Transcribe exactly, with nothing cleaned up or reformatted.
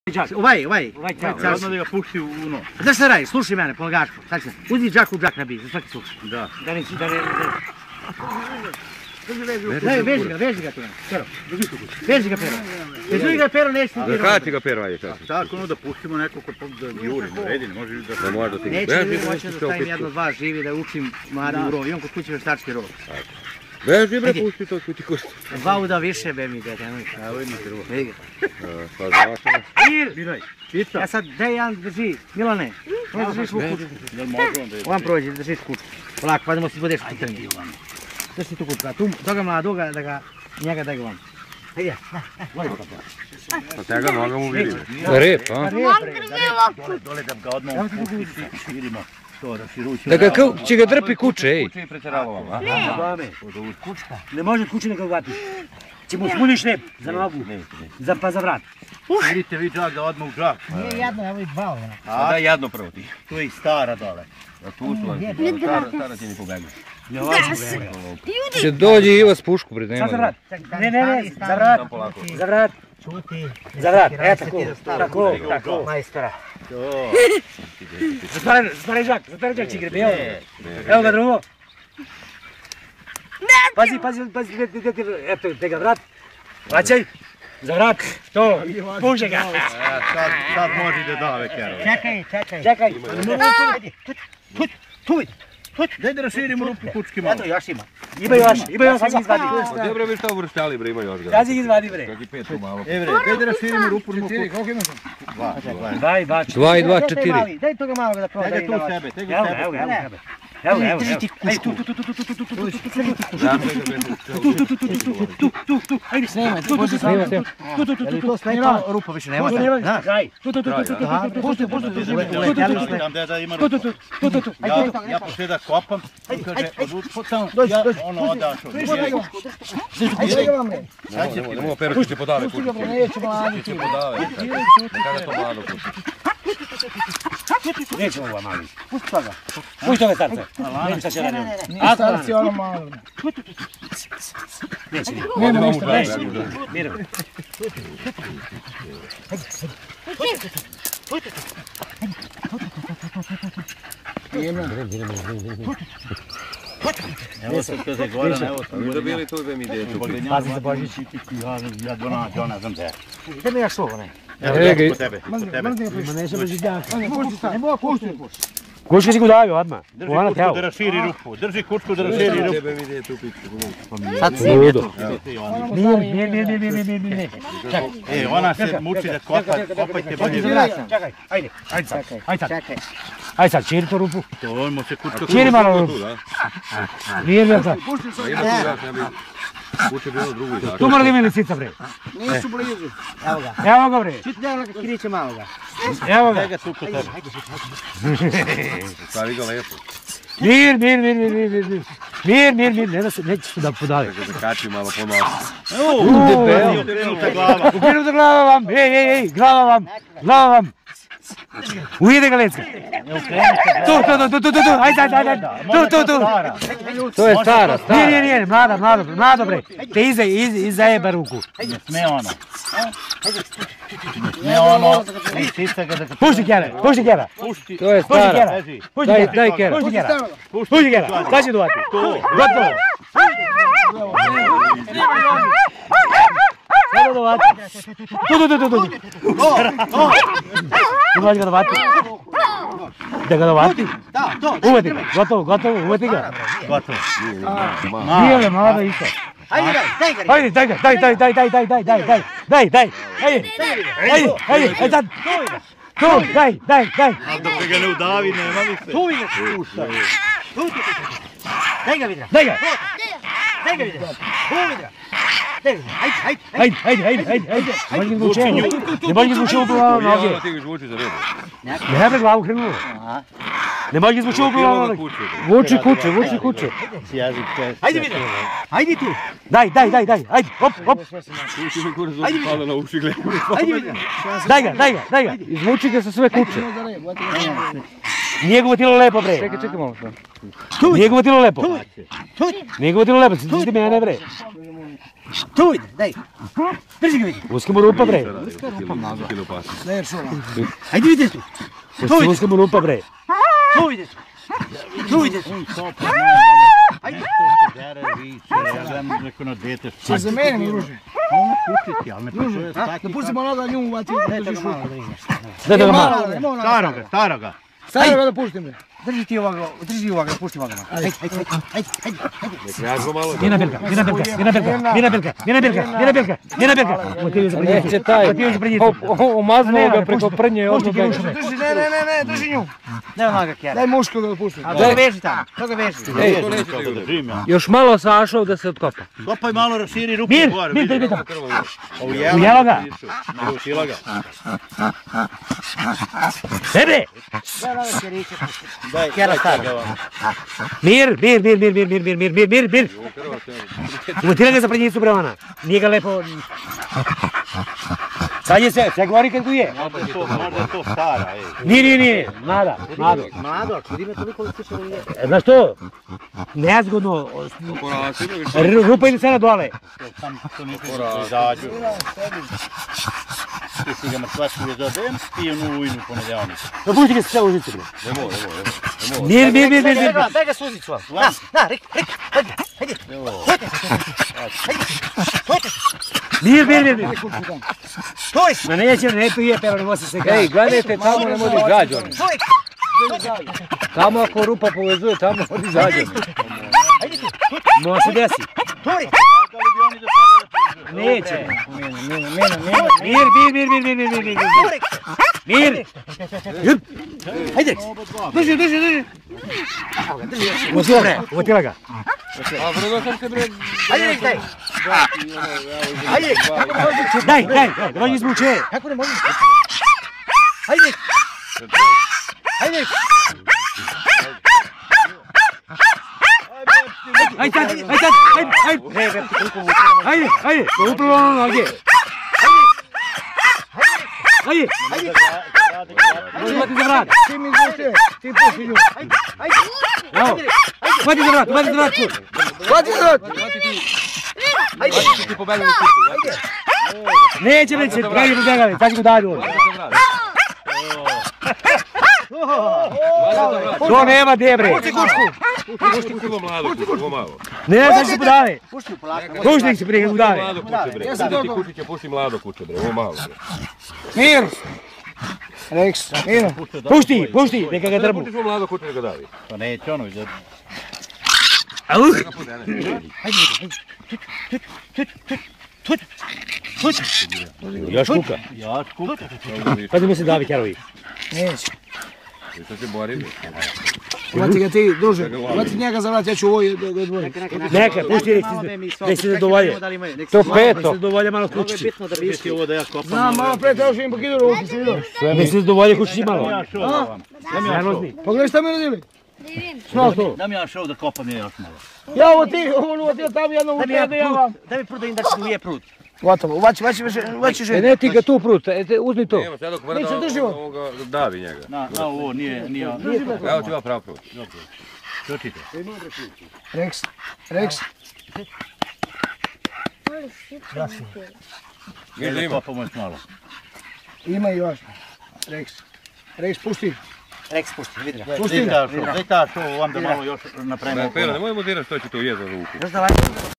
Ovaj, ovaj, ovaj, odmah da ga pušti u uno. Znaš šta radi, slušaj mene, polagačko, sad će, uzmi džak u džak nabij, za svaki slučaj. Da. Da ne, da ne, ne, veži ga, veži ga tu, Pero, veži ga, Pero. Veži ga, Pero, neće ti dirati. Zakati ga, Pero, ajde čas. Tako ono da pustimo neko ko da juri, ne redi, ne može da se... Da možda ti... Neće mi moći da stavim jedno, dva živi, da učim mladi u rov, imam kod kuće veštački rov. Veži bre, pusti to, kuti kosti. Dva uda više, be mi dete, nemoj. Evo ima ti rov. Vidi ga. Pa zavašamo. Mir! Miraj, pita. Ja sad, daj jedan drži, Milane, ono držiš u kuću. Jel može onda je? Ovam prođe, držiš kuću. Polako, pa idemo si budeš u pitanju. Drži tu kuću, tu, toga mladoga, da ga, njega daj ga vam. Hajde, voli ga pa. Pa tega noga mu vidi. Rep, a? Dole da ga odmah širimo. To, da širući. Da ga će ga drpi kuće, ej. Kuće i preteralo vam, a? Ne, kućka. Ne može kuće nego uvatiš. Če mu smuniš rep, za nogu, za, pa za vrat. Vidite vi džak da odmah u džak. Nije jedno, evo i dva ona. A daj jedno prvo ti. Tu je i stara dole. A tu su, stara ti ni pobegla. Će dođe Iva s pušku, bre, nema. Sad za vrat. Ne, ne, ne, za vrat. Za vrat. Za vrat, e tako, tako, tako. Majstora. Zatvaraj, zatvaraj džak, zatvaraj džak će grebe, evo. Evo ga drugo. Pazi, pazi, pazi, eto, te ga vrat. Vraćaj. Za vrat, to, puže ga. Sad može da da vekero. Čekaj, čekaj. Čekaj. Tut, tut, tut. Daj da raširimo rupu kučki malo. Eto, još ima. Ima još, ima još, sad ih izvadi. Gdje bre vi šta uvrštali, bre, ima još ga. Sad ih izvadi, bre. Kaki pet tu malo. E bre, daj da raširimo rupu kučki. Koliko imaš? Dva, dva. Dva i dva, četiri. Dva i dva, četiri. Daj toga malo da proba. Daj ga tu u sebe, daj ga Evo u ga, sebe. evo ga, evo ga. Evo, evo, evo. Ajde, tu, tu, tu, tu, tu, tu, tu, tu, tu, tu, tu, tu, tu, tu, ajde, snimaj, tu, tu, tu, snimaj, tu, tu, tu, tu, tu, snimaj, rupa više nema tako, da, kraj, tu, tu, tu, tu, tu, tu, pusti, pusti, tu, tu, tu, tu, tu, tu, Ja poslije da kopam, i kaže, odutpucam, ja ono odašao. ajde ga vam, ne, Sad će ti, Pero će podave kući. neće mladi, Će podave, kada to mlado kući. nećemo ga mali, pusti toga, pusti toga starce, vidim šta će raditi. Nije starci ono malo. Neće, Nema ništa, neće, miro. Evo sad kaže Goran, evo sam Mi dobili tu dve mi djetu. Pazi za Božić. Ja dona, dona znam te. Idem ja šlovo, ne. Evo ja kod tebe, kod tebe. Ma neće bez židjaka. Ne mogu pušti. Kućka si ga davio odmah. Drži kučku da raširi rupu, drži kučku da raširi rupu. Tebe mi djetu u pičku. Sad si Ludo. Mir, mir, mir, mir, mir, mir, mir, mir. Čekaj. E, ona se muči da kopa, kopajte bolje. Čekaj, ajde, ajde sad, ajde sad. Ajde sad, čiri to rupu. To on mu se kučka Čiri malo rupu. Mir, mir sad. Ima tu jak, ne bi... Kuće bilo drugu i tako. Tu mora da ima lisica, bre. Nisu blizu. Evo ga. Evo ga, bre. Čuti da ga kiriće malo ga. Evo ga. Tega tu kod tebe. Stavi ga lepo. Mir, mir, mir, mir, mir, mir, mir. Mir, mir, mir, ne da se, neće se da podali. Da zakači malo po nosu. Uuu, debel. Ukrenuta glava. Ukrenuta glava vam, ej, ej, ej, glava vam, glava vam. Ujede ga lecka. Tu, tu, tu, tu, tu, tu, ajde, ajde, ajde, tu, tu, tu. To je stara, stara. Nije, nije, nije, mlada, mlada, mlada, bre. Te iza, iza, iza jeba ruku. Ne sme ono. Ne sme ono. Lisica ga da... Pušti kjera, pušti kjera. Pušti. To je Pušti stara. kjera. Pušti Daj, kjera. daj kjera. Pušti kjera. Pušti kjera. Sad će duvati. Gotovo. Sada duvati. Tu, tu, tu, tu, tu. Tu dođi ga dovati. Da ga dovati? Da, to. Uveti ga, gotovo, gotovo, uveti ga. Gotovo. Nije li mlada isto? Ajde, daj, daj ga. Ajde, daj ga, daj, daj, daj, daj, daj, daj, daj, daj, daj, daj, ajde, ajde, ajde, ajde, sad. Tu, daj, daj, daj. A dok ga ne udavi, nema mi se. Tu videš, pušta. Tu, tu, tu. Daj ga vidra. Daj ga. Daj ga vidra. Tu vidra. Daj ga vidra. Ajde, Ajde, ajde, ajde, ajde, ajde, ajde. Ne može ga zvučenju. Ne može ga zvučenju upravo na noge. Ti ga žvuči za redu. Ne bre glavu krenulo. Ne može ga zvučenju upravo na noge. Vuči kuće, vuči kuće. Jezik čest. ajde vidra. Ajde tu. Daj, daj, daj, daj, ajde, hop, hop. Kući mi kurac zubi pada na uši, gledaj. Ajde vidra. Daj ga, daj ga, daj ga. Izvuči ga sa sve kuće. Nije ga vatilo lepo, bre. Čekaj, čekaj malo što. Nije ga vatilo lepo. Nije ga vatilo lepo, sidi mene, bre. Tu ide, daj. Drži ga vidi. Uska mu rupa bre. Ne, što ono. Ajde vidi tu. Tu ide. Uska mu rupa bre. Tu ide. Tu ide. Ajde. Ja ne neko na dete. Če za mene mi ruži. Ono pustiti, ali ne počuje Da pustimo ono da nju uvati. Ne, drži šuku. Da da ga malo. Staroga, staroga. Sada ga da pustim me. Drži ti ovoga, drži ovoga, pusti ovoga. Ajde, ajde, ajde, ajde, ajde. Mina Belka, Mina Belka, Mina Belka, Mina Belka, Mina Belka, Mina Belka, Mina Belka. Neće taj, omaznuo ga preko prnje. Drži, ne, ne, ne, ne, drži nju. Daj onoga kjera. Daj muško da ga pustim. A to ga veži tamo, to ga veži. Ej, još malo Sašov da se otkopa. Kopaj malo, raširi ruku Mir, gore. mir, mir, mir. Ujela ga. Ujela ga. Sebe! Daj onoga kjerića. Daj, Kjera daj stara. toga. Mir, mir, mir, mir, mir, mir, mir, mir, mir, mir, mir. Uvatila ga za prednjicu bre ona. Nije ga lepo... Sad je se, sve govori kad tu je. Možda je to, možda je to stara, ej. Nije, nije, nije, mlada, mlado. Mlado, ako vidi me toliko li slično nije. Znaš što? Nezgodno. Rupa ide sada dole. Sam to nije to izađu. Ti si ga mrtvački za den i onu ujnu ponedjeljnik. Pa pusti ga se sve u žicu bre. Ne moj, ne moj, ne moj. Mir, mir, mir, mir, mir. Daj ga suzicu vam. Na, na, rik, rik, hajde, hajde. Mir, mir, mir, mir. Stoj! Ma neće, ne tu je, pero ne može se Ej, gledajte, tamo ne može izađi on. Stoj! Tamo ako rupa povezuje, tamo može izađi. Hajde tu! Može se desi. Stoj! Neće. Mena, mena, mena, mena. Mir, mir, mir, mir, mir, mir, mir, mir. Mir. Jup. Hajde! Drži, drži, drži! Uvatila ga, uvatila ga. A vrlo sam se bre... Hajde, rik, daj! Hajde, rik! Daj, daj, daj, da vam izvuče. Kako ne možeš? Hajde, rik! Hajde, rik! Ajde, sad, ajde, sad, ajde, ajde. Ajde, ajde, pa upravo ono noge. Ajde, Hajde! hvati za vrat. Ti mi izvuče, ti pusti nju. Hajde, hajde! Evo, hvati za vrat, hvati za vrat. Hvati za vrat! Hajde! Ti pobegli u kuću. Neće, neće, kaj je pobegali, sad ćemo dalje ovdje. To nema debre. Pusti kučku! Pusti kuću mlado, kuću malo. Ne, sad će se podale. Pusti ju polako. Pušti nek se prije kad udave. Mlado kuće bre. Ja sam Pusti dobro. kućiće, pusti mlado kuće bre, ovo malo bre. Mir! Rex, mir! Pušti, pušti, neka ga drbu. Pusti svo mlado kuće da davi. Pa neće ono izađu. Au! Još kuka. Ja skuka. Pa da mi se davi kjarovi. Neće. I to se bori bre. Uvati ga ti, druže. Uvati njega za vrat, ja ću ovo da ga odvojim. Neka, pušti, nek se zadovolje. To peto. Nek se zadovolje malo kučići. Ti ovo da ja kopam. Znam, malo pre treba što im pokidu ruku, si vidio? Nek se zadovolje kučići malo. Ja šao da vam. Dam ja šao. Nervozni. Pogledaj šta mi radili? Što to? Dam ja šao da kopam je još malo. Ja ovo ti, ovo uvati tamo jedno u tebe, ja vam. Daj mi prut da im daš nije prut. Gotovo, uvaći, uvaći, uvaći E žene. ne ti ga tu prut, e, te, uzmi to. Evo sad dok Neće vrda držimo. ovoga davi njega. Na, na ovo nije, nije. Evo ti ga pravo pravo. Čutite. Rex, Rex. Gdje Da ima? kopamo još malo. Ima i još. Rex. Rex, pusti. Rex pusti, vidi ga. Pusti ta šao, daj ta šao, vam da malo još napravimo. Pera, nemoj mu dirati što će to jezati ruku. Još da lako.